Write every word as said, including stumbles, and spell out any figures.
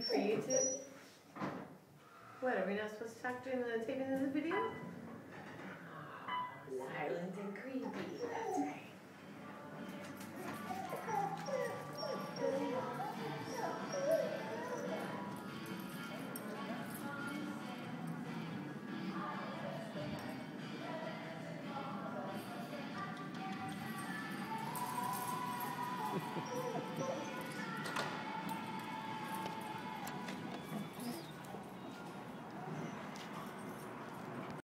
creative. What, are we not supposed to talk during the taping of the video? Oh, silent and creepy, that's right. Ha ha ha ha.